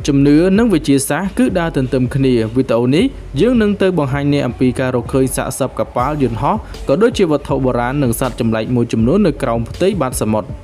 chùm nứa nâng về chia sẻ cứ đa từng tầm khnia video ní dương nâng tới bằng hai nè âm pi cà rô khơi xạ sập cặp pá dồn hó có đôi chia vật thầu bờ rán nâng sát chùm lại một chùm nứa nơi còng tới ban sầm một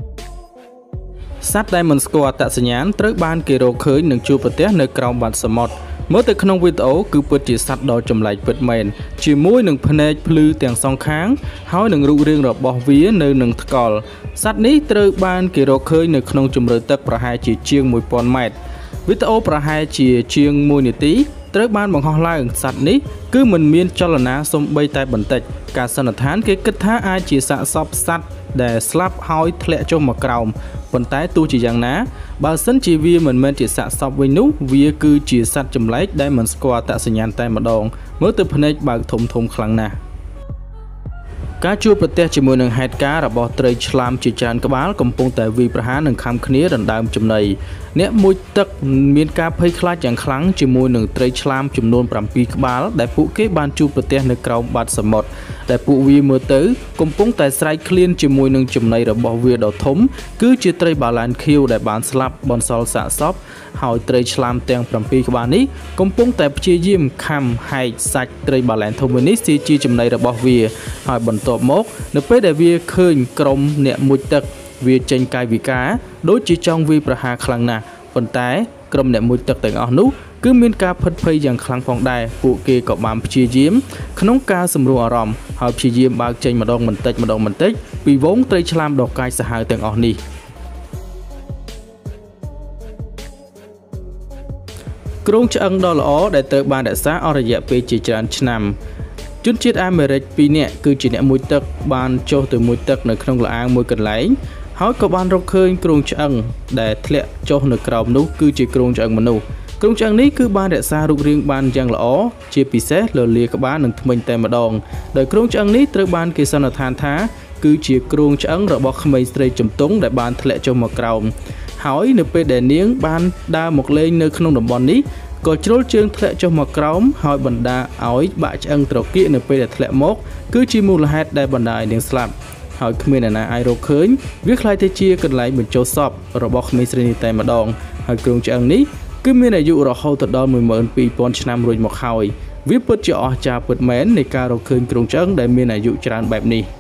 sát Diamond Squad tại sân nhãn tới ban kê rô khơi nâng chua vật té nơi còng ban sầm một mới từ khung video cứ bật chỉ sát đo chùm lại bật mền chỉ mũi nâng phê plư tiền song kháng hói nâng rụ riêng rồi bỏ vía nơi nâng cò sát ní tới ban kê rô khơi nâng khung chùm rơi tắc và hai chỉ chiêng mùi pon mệt video và hai chỉ chiêng mùi nỉ tí tới ban bằng hoa lai sát ní cứ mình miên cho là ná xông bay tay bẩn tịch cả sân thán cái kết thá ai chỉ xạ sọp sát để slap hói thẹn cho một còng phần tái tu chỉ rằng ná bao sân chỉ vi mình chỉ xạ sọp với nút vì cứ chỉ sát chùm lấy Diamond Squad tại sân nhàn tay một đòn mới từ phần này bằng thùng khăn nè cá chua bật té chỉ mùi nâng hạt cá là bỏ trời làm chỉ tràn các bál cầm pung tại vì há nâng khăm khné đần đàm chùm này nét mùi tắc miên cá phơi khai chẳng kháng chỉ mùi nâng trời làm chùm nôn bàm pi các bál đại phụ kế ban chua bật té nâng cầu bát sầm một đại phụ vi mưa tới cầm pung tại sai clean chỉ mùi nâng chùm này là bỏ vi đỏ thấm cứ chỉ trời bà lan khiêu đại bán slap bon sol xạ sóp hỏi trời làm tiền bàm pi các bál ní cầm pung tại chia diêm khăm hay sạch trời bà lan thông minh ní chi chùm này là bỏ vi hỏi bẩn tọp mốc nếu bây giờ vi khơi crom nẹt mùi tật vi tranh cài vi cá đối chỉ trong vi hà khăng nè phần tái crom nẹt mùi tật tại ở nút cứ miên ca phật phơi dạng khăng phong đài phụ kia có bám chia diếm khung ca sầm rùa ròm họ chia diếm bao tranh mà đông mình tích vì vốn tây làm đọc cài xã hội tại ở nì kêu chân đó là ó để tới ban đại xã ở dẹp về chỉ tràn nằm chút chiết Americ pi nè cứ chỉ nè mùi tật ban cho từ mùi tật nơi không là ăn mùi cần lấy hỏi có ban rau khơi kêu chân để thẹn cho nơi cầu nút cứ chỉ kêu chân mà nụ kêu chân ní cứ ban đại xã rụng riêng ban giang là ó chia pi xét lờ lia các bạn nâng mình tay mà đòn đời kêu chân ní tới ban kia sao là than thá cứ chỉ kêu chân rồi bỏ không mấy stray chấm túng để ban thẹn cho một cầu hỏi nửa pe để niếng ban đa một lên nơi không đồng bọn ní có trôi chương thẹn cho một crom hỏi bần đa ỏi bạ chân trâu kia nửa pe để thẹn mốc cứ chỉ mua là hết đại bần đài tiếng slap hỏi khmer này ai rô khơi viết lại thế chia cần lại mình châu sọp rồi bọc mấy sợi tay mà đòn hỏi cường chân ní cứ miền này dụ rồi hậu thật đòn 10 pi pon năm rồi một hồi viết bớt cho cha bớt mến này ca rô khơi cường chân để miền này dụ tràn bẹp ní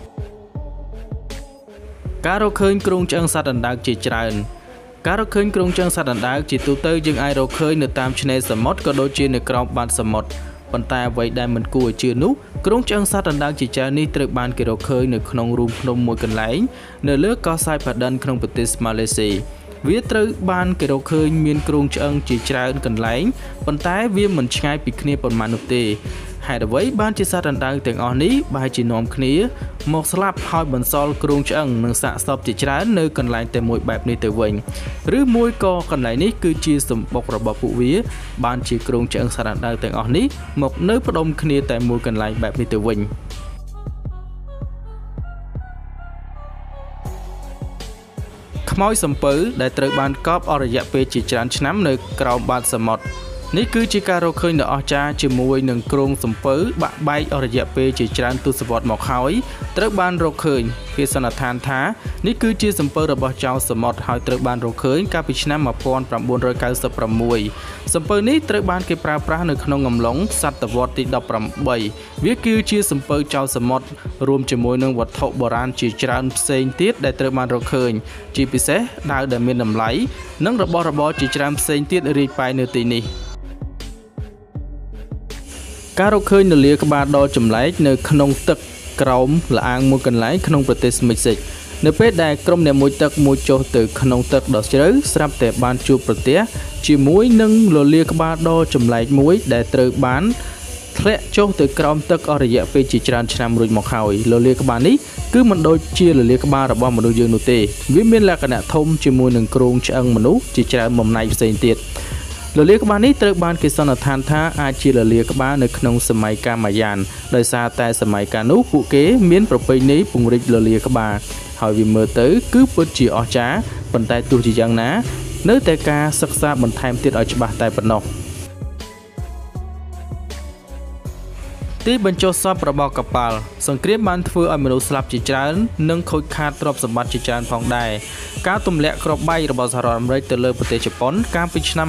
cá rô khơi cường chân sát đàn đạc chỉ tràn cá rô khơi kêu chân sát đàn đá chỉ tụ tới nhưng ai rô khơi nửa tam chne sầm mót có đôi chia nửa còng ban sầm mót bàn tay vậy đại mình cùi chưa nút kêu chân sát đàn đá chỉ cha ni từ ban kêu rô khơi nửa khung rùm khung môi cần lấy nửa lứa có sai phạt đơn khung bát Malaysia viết từ ban kêu rô khơi miền kêu chân chỉ cha cần lấy bàn tay viêm mình ngay bị khné bẩn màn nụt tê hai đứa với ban chỉ sát đàn đá tiếng on ní bài chỉ nôm khné một slap hỏi bẩn sol kêu chân nửa xạ sọp chỉ cha nơi cần lấy từ môi bẹp ní từ vinh rứ môi co còn lại ní cứ chia sầm bọc rồi bỏ phụ vía ban chỉ kêu chân sát đàn đá tiếng on ní một nơi phát đông khné tại môi cần lại bẹp ní từ vinh môi sầm pứ để từ ban cọp ở dẹp về chỉ tràn nắm nơi cầu ban sầm mọt ní cứ chỉ cà rô khơi ở cha chỉ mùi nâng kêu sầm pứ bạ bay ở dẹp về chỉ tràn tu sập một khói từ ban rô khơi khi sân than thá ní cứ chia sầm pứ rồi bỏ trao sầm mọt hỏi từ ban rô khơi cà pi nắm mà pon pram buôn rồi cao sập pram mùi sầm pứ ní từ ban cái pra nơi không ngầm lỏng sát tập vọt tí đập pram bảy viết cứ chia sầm pứ trao sầm mọt rùm chỉ mùi nâng vật thọ bờ ran chỉ tràn sen tiết để từ ban rô khơi chỉ pi sẽ đào để miền nằm lấy nâng rồi bỏ chỉ tràn sen tiết ri pai nơi tì ní cá rô khơi nửa lia các bạn đo chùm lấy nơi khung tật crom là ăn mua cần lấy khung protein mixed nơi pet đại crom này mùi tật mùi cho từ khung tật đỏ chới sắp để ban chu protein chỉ muối nâng lò lia các bạn đo chùm lấy muối để từ bán thẹn cho từ crom tật ở địa phương chỉ tràn năm rồi một hồi lò lia các bạn ý cứ mình đôi chia lò lia các bạn là bao một đôi dương nô tê viết miên là cái nạ thông chỉ mùi nâng kron chân mà nút chỉ tràn mầm này xây tiệt lò lia các bạn ní từ ban kia sau là than thá ai chia lò lia các bạn nơi trong sầm mai cam mài dàn đời xa tại sầm mai cà nút phụ kế miến propay ní phùng rịch lò lia các bạn hỏi vì mơ tới cứ bớt chỉ ở trá bàn tay tu chỉ giang ná nơi tay ca sắc xa bằng tham tiết ở cho bà tay vật nọ ទីបញ្ចុះសពរបស់កប៉ាល់សង្គ្រាមបានធ្វើឲ្យមនុស្សស្លាប់ជាច្រើននិងខូចខាតទ្រព្យសម្បត្តិជាច្រើនផងដែរការទម្លាក់គ្រាប់បែករបស់សហរដ្ឋអាមេរិកទៅលើប្រទេសជប៉ុនកាលពីឆ្នាំ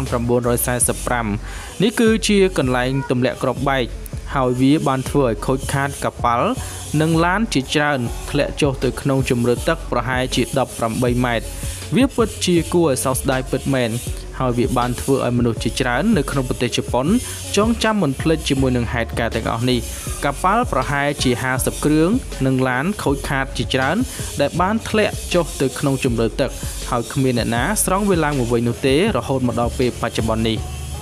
1945នេះគឺជាកន្លែងទម្លាក់គ្រាប់បែកហើយវាបានធ្វើឲ្យខូចខាតកប៉ាល់និងឡានជាច្រើនធ្លាក់ចុះទៅក្នុងជម្រៅទឹកប្រហែលជា18ម៉ែត្រវាពិតជាគួរឲ្យសោកស្ដាយពិតមែនហើយវាបានធ្វើឲ្យមនុស្សជាច្រើននៅក្នុងប្រទេសជប៉ុនចងចាំមិនភ្លេចជាមួយនឹងហេតុការណ៍ទាំងអស់នេះកប៉ាល់ប្រហែលជា50គ្រឿងនិងឡានខូចខាតជាច្រើនដែលបានធ្លាក់ចុះទៅក្នុងជម្រៅទឹកហើយគ្មានអ្នកណាស្រង់វាឡើងមកវិញនោះទេរហូតមកដល់ពេលបច្ចុប្បន្ននេះ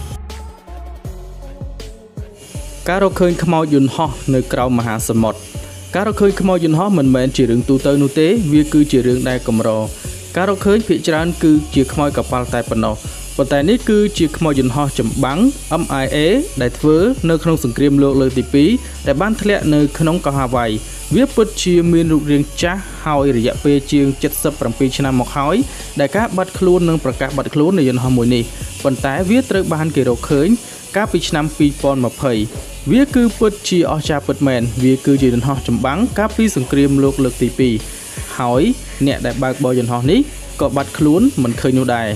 ការរកឃើញខ្មោចយន្តហោះនៅក្រោមមហាសមុទ្រការរកឃើញខ្មោចយន្តហោះមិនមែនជារឿងទូទៅនោះទេវាគឺជារឿងដែលកម្រការរកឃើញភាគច្រើនគឺជាខ្មោចកប៉ាល់តែប៉ុណ្ណោះប៉ុន្តែនេះគឺជាខ្មោចយន្តហោះចម្បាំង MIA ដែលធ្វើនៅក្នុងសង្គ្រាមលោកលើកទី2ដែលបានធ្លាក់នៅក្នុងកោះហាវ៉ៃវាពិតជាមានរូបរាងចាស់ហើយរយៈពេលជាង77ឆ្នាំមកហើយដែលការបាត់ខ្លួននិងប្រកាសបាត់ខ្លួននៃយន្តហោះមួយនេះប៉ុន្តែវាត្រូវបានគេរកឃើញកាលពីឆ្នាំ2020វាគឺពិតជាអស្ចារ្យពិតមែនវាគឺជាយន្តហោះចម្បាំងកាលពីសង្គ្រាមលោកលើកទី2ហើយអ្នកដែលបើកបរយន្តហោះនេះក៏បាត់ខ្លួនមិនឃើញនោះដែរ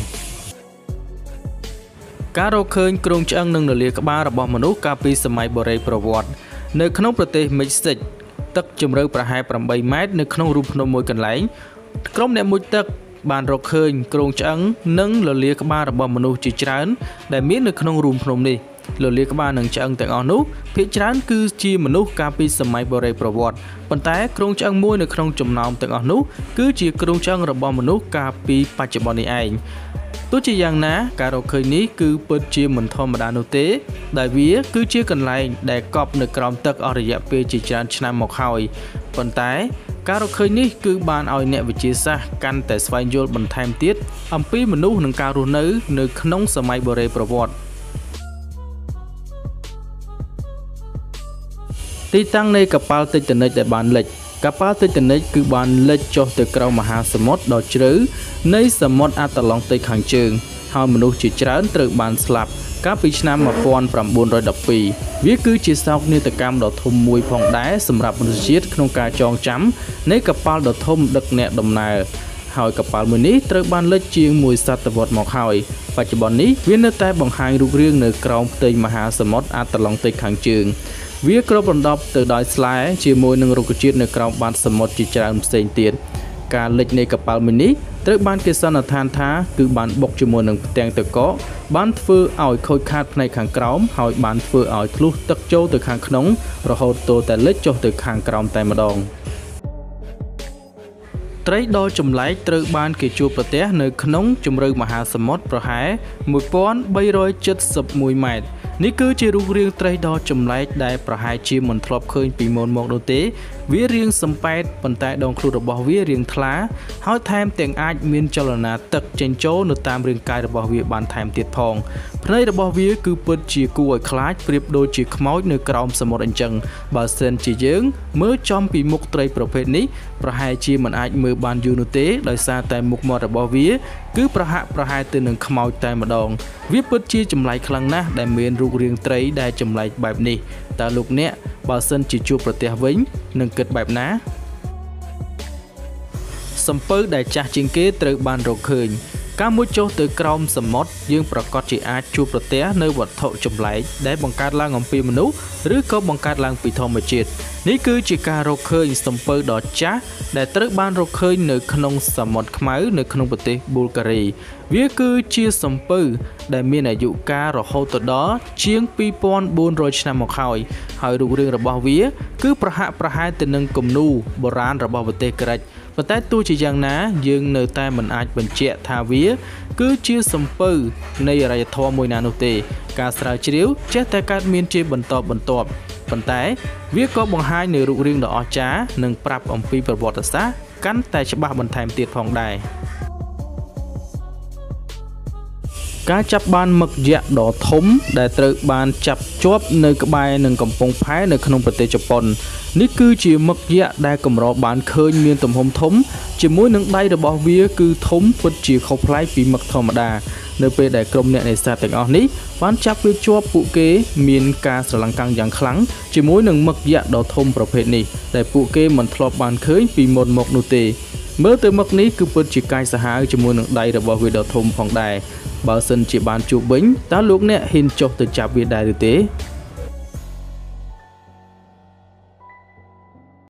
ការរកឃើញគ្រោងឆ្អឹងនិងនលាក្បាលរបស់មនុស្សកាលពីសម័យបុរេប្រវត្តិនៅក្នុងប្រទេសមិចស៊ិកទឹកជម្រៅប្រហែល8ម៉ែត្រនៅក្នុងរូងភ្នំមួយកន្លែងក្រុមអ្នកមុជទឹកបានរកឃើញគ្រោងឆ្អឹងនិងលលាក្បាលរបស់មនុស្សជាច្រើនដែលមាននៅក្នុងរូងភ្នំនេះលលាក្បាលនិងឆ្អឹងទាំងអស់នោះភាគច្រើនគឺជាមនុស្សកាលពីសម័យបុរេប្រវត្តិប៉ុន្តែគ្រោងឆ្អឹងមួយនៅក្នុងចំណោមទាំងអស់នោះគឺជាគ្រោងឆ្អឹងរបស់មនុស្សកាលពីបច្ចុប្បន្ននេះឯងទោះជាយ៉ាងណាការរកឃើញនេះគឺពិតជាមិនធម្មតានោះទេដែលវាគឺជាកន្លែងដែលកប់នៅក្រោមទឹកអស់រយៈពេលជាច្រើនឆ្នាំមកហើយប៉ុន្តែការរកឃើញនេះគឺបានឲ្យអ្នកវិទ្យាសាស្ត្រកាន់តែស្វែងយល់បន្ថែមទៀតអំពីមនុស្សនិងការរស់នៅក្នុងសម័យបុរេប្រវត្តិទីតាំងនៃកប៉ាល់តិចតនិចដែលបានលិចកប៉ាល់តិចតនិចគឺបានលិចចុះទៅក្រោមមហាសមុទ្រដ៏ជ្រៅនៃសមុទ្រអាត្លង់តិកខាងជើងហើយមនុស្សជាច្រើនត្រូវបានស្លាប់កាលពីឆ្នាំ1912វាគឺជាសោកនាដកម្មដ៏ធំមួយផងដែរសម្រាប់មនុស្សជាតិក្នុងការចងចាំនៃកប៉ាល់ដ៏ធំដឹកអ្នកដំណើរហើយកប៉ាល់មួយនេះត្រូវបានលិចជាង1សតវត្សរ៍មកហើយបច្ចុប្បន្ននេះវានៅតែបង្ហាញរូបរាងនៅក្រោមផ្ទៃមហាសមុទ្រអាត្លង់តិកខាងជើងវាគ្របដណ្ដប់ទៅដោយស្លែជាមួយនឹងរុក្ខជាតិនៅក្រោមបាតសមុទ្រជាច្រើនផ្សេងទៀតការលិចនៃកប៉ាល់មួយនេះត្រូវបានគេសន្និដ្ឋានថាគឺបានបុកជាមួយនឹងផ្ទាំងទឹកកកបានធ្វើឲ្យខូចខាតផ្នែកខាងក្រោមហើយបានធ្វើឲ្យធ្លុះទឹកចូលទៅខាងក្នុងរហូតទល់តែលិចចុះទៅខាងក្រោមតែម្ដងត្រីដ៏ចម្លែកត្រូវបានគេជួបប្រទះនៅក្នុងជម្រៅមហាសមុទ្រប្រហែល1371ម៉ែត្រនេះគឺជារូបរាងត្រីដ៏ចម្លែកដែលប្រហែលជាមិនធ្លាប់ឃើញពីមុនមកនោះទេវារាងសំប៉ែតប៉ុន្តែដងខ្លួនរបស់វារាងថ្លាហើយថែមទាំងអាចមានចលនាទឹកចេញចូលនៅតាមរាងកាយរបស់វាបានថែមទៀតផងភ្នែករបស់វាគឺពិតជាគួរឲ្យខ្លាចប្រៀបដូចជាខ្មោចនៅក្រោមសមុទ្រអញ្ចឹងបើសិនជាយើងមើលចំពីមុខត្រីប្រភេទនេះប្រហែលជាមិនអាចមើលបានយូរនោះទេដោយសារតែមុខមាត់របស់វាគឺប្រហាក់ប្រហែលទៅនឹងខ្មោចតែម្ដងវាពិតជាចម្លែកខ្លាំងណាស់ដែលមានរូបរាងត្រីដែលចម្លែកបែបនេះតើលោកអ្នកបើសិនជាជួបប្រទះវិញនឹងគិតបែបណាសំពៅដែលចាស់ជាងគេត្រូវបានរកឃើញការមុជចុះទៅក្រោមសមុទ្រយើងប្រកាសជាអាចជួបប្រទះនៅវត្ថុចម្លែកដែលបង្កើតឡើងអំពីមនុស្សឬក៏បង្កើតឡើងពីធម្មជាតិនេះគឺជាការរកឃើញសំពៅដ៏ចាស់ដែលត្រូវបានរកឃើញនៅក្នុងសមុទ្រខ្មៅនៅក្នុងប្រទេសប៊ុលហ្គារីវាគឺជាសំពៅដែលមានអាយុកាលរហូតដល់ជាង2400ឆ្នាំមកហើយរូបរាងរបស់វាគឺប្រហាក់ប្រហែលទៅនឹងគំនូរបុរាណរបស់ប្រទេសក្រិចប៉ុន្តែទោះជាយ៉ាងណាយើងនៅតែមិនអាចបញ្ជាក់ថាវាគឺជាសំពៅនៃអរិយធម៌មួយណានោះទេការស្រាវជ្រាវចេះតែកើតមានជាបន្តបន្ទាប់ប៉ុន្តែវាក៏បង្ហាញនៅរូបរាងដ៏អស្ចារ្យនិងប្រាប់អំពីប្រវត្តិសាស្ត្រកាន់តែច្បាស់បន្ថែមទៀតផងដែរការចាប់បានមឹកយក្សដ៏ធំដែលត្រូវបានចាប់ជាប់នៅក្បែរនឹងកំពង់ផែនៅក្នុងប្រទេសជប៉ុននេះគឺជាមឹកយក្សដែលកម្របានឃើញមានទំហំធំជាមួយនឹងដៃរបស់វាគឺធំពិតជាខុសប្លែកពីមឹកធម្មតា nơiពេលដែលក្រុមអ្នកនេសាទទាំងអស់នេះបានចាប់វាជាប់ពួកគេមានការស្រឡាំងកាំងយ៉ាងខ្លាំងជាមួយនឹងមឹកយក្សដ៏ធំប្រភេទនេះដែលពួកគេមិនធ្លាប់បានឃើញពីមុនមកនោះទេមើលទៅមឹកនេះគឺពិតជាកាយសាហាវជាមួយនឹងដៃរបស់វាដ៏ធំផងដែរបើសិនជាបានជួបវិញតើលោកអ្នកហ៊ានចុះទៅចាប់វាដែរឬទេ